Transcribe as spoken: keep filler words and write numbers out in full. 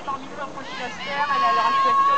parmi peu un polyester, elle est à l'heure actuelle